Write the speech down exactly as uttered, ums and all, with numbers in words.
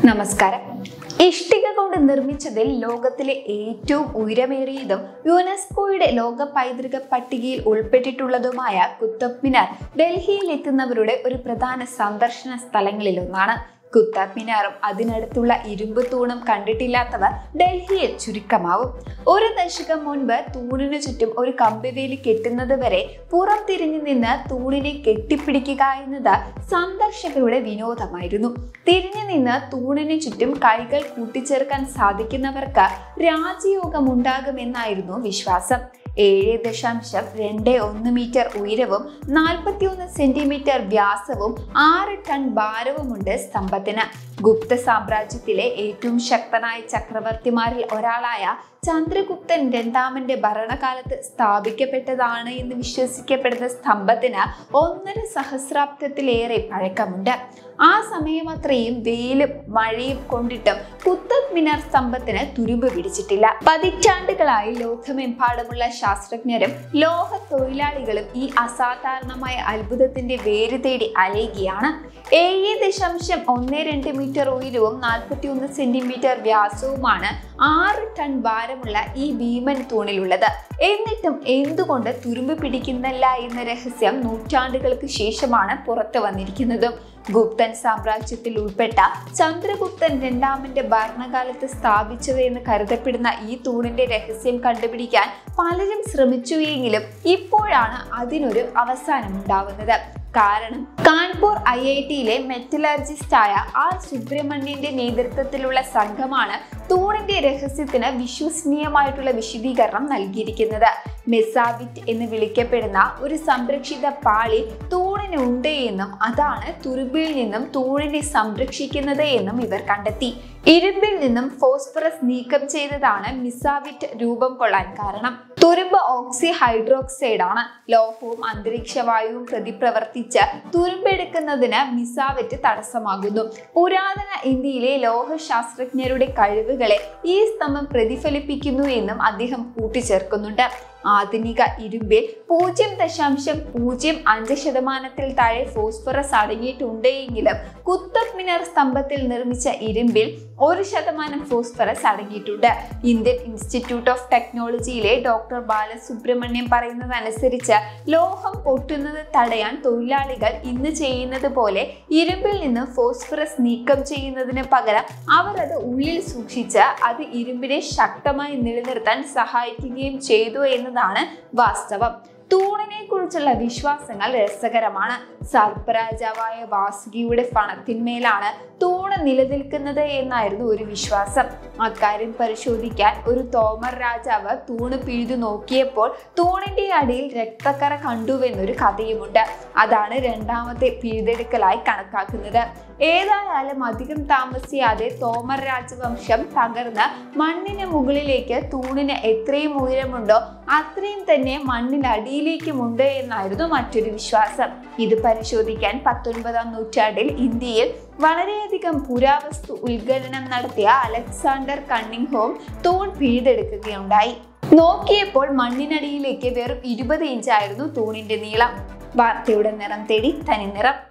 നമസ്കാരം. ഇഷ്ടിക കൊണ്ട് നിർമ്മിച്ചതിൽ ലോകത്തിലെ ഏറ്റവും ഉയരമേറിയതും യുനെസ്കോയുടെ ലോക പൈതൃക പട്ടികയിൽ ഉൾപ്പെട്ടിട്ടുള്ളതുമായ കുത്തബ് മിനാർ ഡൽഹിയിൽ എത്തുന്നവരുടെ ഒരു പ്രധാന സന്ദർശന സ്ഥലങ്ങളിലൊന്നാണ്. കുത്തബ് മിനാറും അതിനടുത്തുള്ള ഇരുമ്പ് തൂണും കണ്ടിട്ടില്ലാത്തവർ ഡൽഹിയിൽ ചുരുക്കമാവും. ഒരു ദശകം മുൻപ് തൂണിനു ചുറ്റും ഒരു കമ്പിവേലി കെട്ടുന്നത് വരെ പുറം തിരിഞ്ഞു നിന്ന് തൂണിനെ കെട്ടിപ്പിടിക്കുക എന്നത് സന്ദർശകരുടെ വിനോദമായിരുന്നു. തിരിഞ്ഞു നിന്ന് തൂണിനു ചുറ്റും കൈകൾ കൂട്ടിച്ചേർക്കാൻ സാധിക്കുന്നവർക്ക് രാജയോഗമുണ്ടാകുമെന്നായിരുന്നു വിശ്വാസം. ഏഴ് ദശാംശം രണ്ട് ഒന്ന് മീറ്റർ ഉയരവും നാൽപ്പത്തിയൊന്ന് സെന്റിമീറ്റർ വ്യാസവും ആറ് ടൺ ഭാരവുമുണ്ട് സ്തംഭത്തിന്. ഗുപ്ത സാമ്രാജ്യത്തിലെ ഏറ്റവും ശക്തനായ ചക്രവർത്തിമാരിൽ ഒരാളായ ചന്ദ്രഗുപ്തൻ രണ്ടാമന്റെ ഭരണകാലത്ത് സ്ഥാപിക്കപ്പെട്ടതാണ് എന്ന് വിശ്വസിക്കപ്പെടുന്ന സ്തംഭത്തിന് ഒന്നര സഹസ്രാബ്ദത്തിലേറെ പഴക്കമുണ്ട്. ആ സമയം അത്രയും വെയിലും മഴയും കൊണ്ടിട്ടും കുത്തബ് മിനാർ സ്തംഭത്തിന് തുരുമ്പ് പിടിച്ചിട്ടില്ല. പതിറ്റാണ്ടുകളായി ലോകമെമ്പാടുമുള്ള ശാസ്ത്രജ്ഞരും ലോക തൊഴിലാളികളും ഈ അസാധാരണമായ അത്ഭുതത്തിന്റെ വേര് തേടി അലയുകയാണ്. ഏഴ് ദശാംശം ഒന്ന് രണ്ട് മീറ്റർ ഉയരവും നാൽപ്പത്തി ഒന്ന് സെന്റിമീറ്റർ വ്യാസവുമാണ് ആറ് ടൺ ഭാരമുള്ള ഈ ഭീമൻ തൂണിലുള്ളത്. എന്നിട്ടും എന്തുകൊണ്ട് തുരുമ്പ് പിടിക്കുന്നില്ല എന്ന രഹസ്യം നൂറ്റാണ്ടുകൾക്ക് ശേഷമാണ് പുറത്തു വന്നിരിക്കുന്നതും. ഗുപ്തൻ സാമ്രാജ്യത്തിൽ ഉൾപ്പെട്ട ചന്ദ്രഗുപ്തൻ രണ്ടാമന്റെ ഭരണകാലത്ത് സ്ഥാപിച്ചത് എന്ന് കരുതപ്പെടുന്ന ഈ തൂണിന്റെ രഹസ്യം കണ്ടുപിടിക്കാൻ പലരും ശ്രമിച്ചുവെങ്കിലും ഇപ്പോഴാണ് അതിനൊരു അവസാനം ഉണ്ടാവുന്നത്. കാരണം കാൺപൂർ ഐ ഐ ടിയിലെ മെറ്റലർജിസ്റ്റായ ആർ സുബ്രഹ്മണ്യന്റെ നേതൃത്വത്തിലുള്ള സംഘമാണ് തൂണിന്റെ രഹസ്യത്തിന് വിശ്വസനീയമായിട്ടുള്ള വിശദീകരണം നൽകിയിരിക്കുന്നത്. മെസാബിറ്റ് എന്ന് വിളിക്കപ്പെടുന്ന ഒരു സംരക്ഷിത പാളി തൂണിനുണ്ട് എന്നും അതാണ് തുരുമ്പിൽ നിന്നും തൂണിനെ സംരക്ഷിക്കുന്നത് എന്നും ഇവർ കണ്ടെത്തി. ഇരുമ്പിൽ നിന്നും ഫോസ്ഫറസ് നീക്കം ചെയ്തതാണ് മിസാവിറ്റ് രൂപം കൊള്ളാൻ കാരണം. തുരുമ്പ് ഓക്സി ഹൈഡ്രോക്സൈഡ് ആണ്. ലോഹവും അന്തരീക്ഷ വായുവും പ്രതിപ്രവർത്തിച്ച് തുരുമ്പെടുക്കുന്നതിന് മിസാവിറ്റ് തടസ്സമാകുന്നു. പുരാതന ഇന്ത്യയിലെ ലോഹശാസ്ത്രജ്ഞരുടെ കഴിവുകളെ ഈ സ്തംഭം പ്രതിഫലിപ്പിക്കുന്നു എന്നും അദ്ദേഹം കൂട്ടിച്ചേർക്കുന്നുണ്ട്. ആധുനിക ഇരുമ്പിൽ പൂജ്യം ദശാംശം പൂജ്യം അഞ്ച് ശതമാനത്തിൽ താഴെ ഫോസ്ഫറസ് അടങ്ങിയിട്ടുണ്ട് എങ്കിലും കുത്തബ് മിനാർ സ്തംഭത്തിൽ നിർമ്മിച്ച ഇരുമ്പിൽ ഒരു ശതമാനം ഫോസ്ഫറസ് അടങ്ങിയിട്ടുണ്ട്. ഇന്ത്യൻ ഇൻസ്റ്റിറ്റ്യൂട്ട് ഓഫ് ടെക്നോളജിയിലെ ഡോക്ടർ ബാലസുബ്രഹ്മണ്യം പറയുന്നതനുസരിച്ച് ലോഹം പൊട്ടുന്നത് തടയാൻ തൊഴിലാളികൾ ഇന്ന് ചെയ്യുന്നത് പോലെ ഇരുമ്പിൽ നിന്ന് ഫോസ്ഫറസ് നീക്കം ചെയ്യുന്നതിന് പകരം അവർ അത് ഉള്ളിൽ സൂക്ഷിച്ച് അത് ഇരുമ്പിനെ ശക്തമായി നിലനിർത്താൻ സഹായിക്കുകയും ചെയ്തു എന്നതാണ് വാസ്തവം. തൂണിനെ കുറിച്ചുള്ള വിശ്വാസങ്ങൾ രസകരമാണ്. സർപ്പരാജാവായ വാസുകിയുടെ പണത്തിന്മേലാണ് തൂണ് നിലനിൽക്കുന്നത് എന്നായിരുന്നു ഒരു വിശ്വാസം. അക്കാര്യം പരിശോധിക്കാൻ ഒരു തോമർ രാജാവ് തൂണ് പിഴുതു നോക്കിയപ്പോൾ തൂണിന്റെ അടിയിൽ രക്തക്കറ കണ്ടുവെന്നൊരു കഥയുമുണ്ട്. അതാണ് രണ്ടാമത്തെ പിഴുതെടുക്കലായി കണക്കാക്കുന്നത്. ഏതായാലും അധികം താമസിയാതെ തോമർ രാജവംശം തകർന്ന് മണ്ണിന് മുകളിലേക്ക് തൂണിന് എത്രയും ഉയരമുണ്ടോ അത്രയും തന്നെ മണ്ണിനടിയിലേക്കുമുണ്ട് എന്നായിരുന്നു മറ്റൊരു വിശ്വാസം. ഇത് പരിശോധിക്കാൻ പത്തൊൻപതാം നൂറ്റാണ്ടിൽ ഇന്ത്യയിൽ വളരെയധികം പുരാവസ്തു ഉത്ഖനനം നടത്തിയ അലക്സാണ്ടർ കണ്ണിംഗ്ഹോം തൂൺ പിഴുതെടുക്കുകയുണ്ടായി. നോക്കിയപ്പോൾ മണ്ണിനടിയിലേക്ക് വെറും ഇരുപത് ഇഞ്ചായിരുന്നു തൂണിന്റെ നീളം. വാർത്തയുടെ നിറം തേടി തനി നിറം.